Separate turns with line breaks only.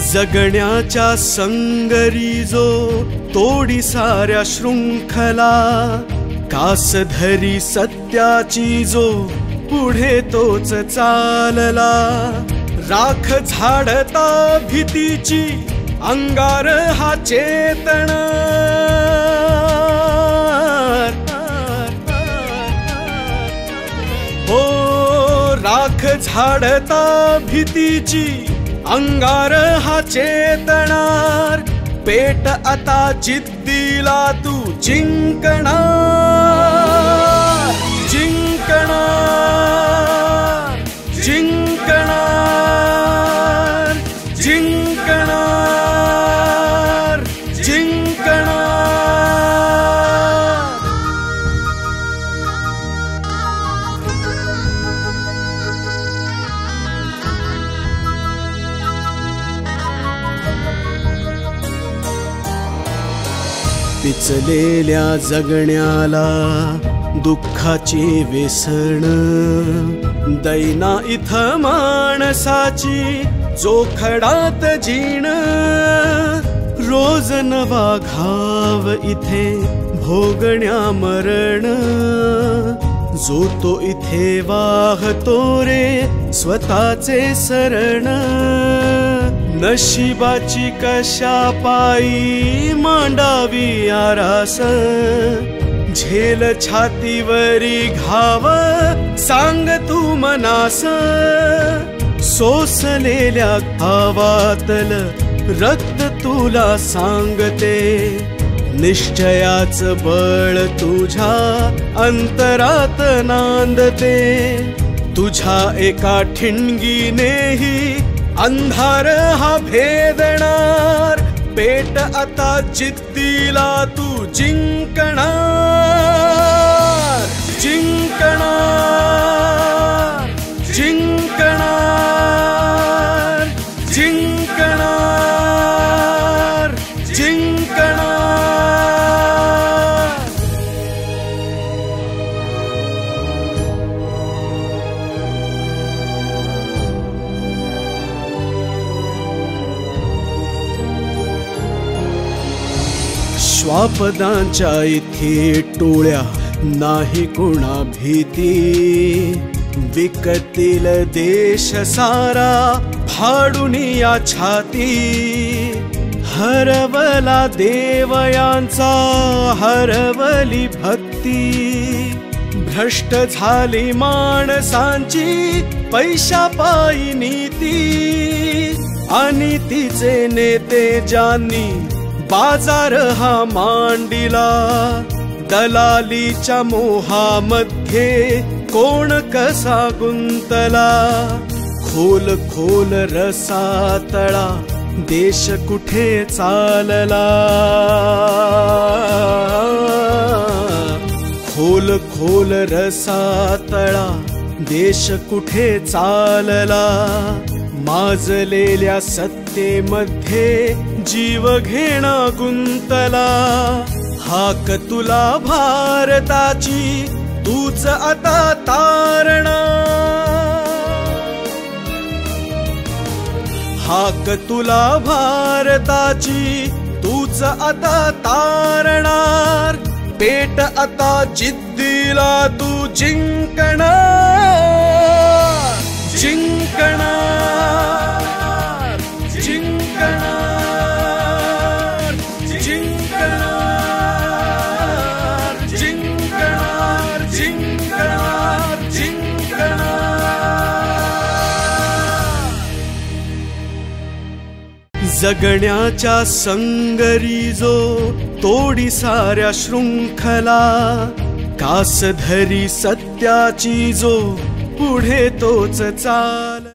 जगण्याच्या संगरी जो तोडी साऱ्या शृंखला, कास धरी सत्याची जो पुढे तोच चालला, राख झाडता भीतीची अंगार हा चेतना, हो राख झाडता भीतीची अंगार हा चेतणार, पेट आता जिद्दीला तू जिंकणार, जिंकणार, जिंकणार, जिंकणार, जिंकणार। पिचलेल्या जगण्याला दुःखाची वेसण, दैना इथं माणसाची जोखडात जीण, रोज नवा घाव इथे भोगण्या मरण, जो तो इथे वाहतो रे स्वतःचे शरण, नशिबाची कशा पायी मांडावी आरास, झेल छातीवरी घाव सांग तू मनास, सोसलेल्या घावातल रक्त तुला सांगते, निश्चयाच बळ तुझ्या अंतरात नांदते, तुझ्या एका ठिणगीनेही अंधार हा भेदणार, पेट आता जिद्दीला तू जिंकणार, जिंकणार, जिंकणार, जिंकणार, जिंकणार। श्वापदांच्या इथे टोळ्या नाही कोणा भीती, विकतील देश सारा फाडून या छाती, हरवला देवयांचा हरवली भक्ती, भ्रष्ट झाली माणसांची पैशापायी नीती, आणि तिचे नेते ज्यांनी बाजार हा मांडिला, दलालीच्या मोहामध्ये कोण कसा गुंतला, खोल खोल रसातळा देश कुठे चालला, खोल खोल रसातळा देश कुठे चालला, माजलेल्या सत्तेमध्ये जीव घेणा गुंतला, हाक तुला भारताची तूच आता तारणा, हाक तुला भारताची तूच आता तारणार, पेट आता जिद्दीला तू जिंकणार, जिंकणार, जिंकणार, जिंकणार, जिंकणार, जिंकणार, जिंकणार। जगण्याच्या संगरी जो तोडी साऱ्या शृंखला, कास धरी सत्याची जो पुढे तोच चाल।